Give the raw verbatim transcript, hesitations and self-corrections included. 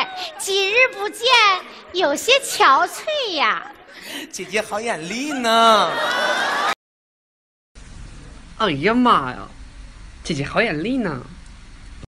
几日不见，有些憔悴呀。 姐姐好眼力呢。 哎呀妈呀，姐姐好眼力呢。